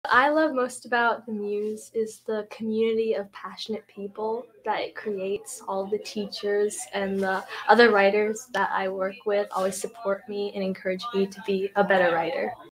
I love most about the Muse is the community of passionate people that it creates. All the teachers and the other writers that I work with always support me and encourage me to be a better writer.